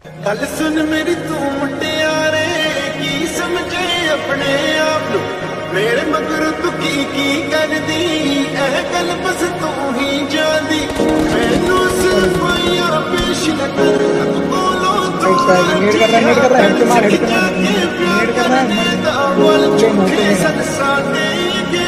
गल सुन मेरी तू मुटियारे की समझे अपने आप नू मेरे मगर तू की कर दी ए गल बस तू ही जानी मैनू सफाइयां पेश कर तू बोलो तू नीड कर रहा है हेड के मार नीड कर रहा है झूठे सन साडे